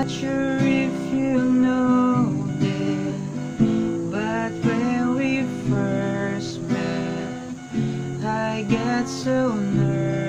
not sure if you know this, but when we first met, I get so nervous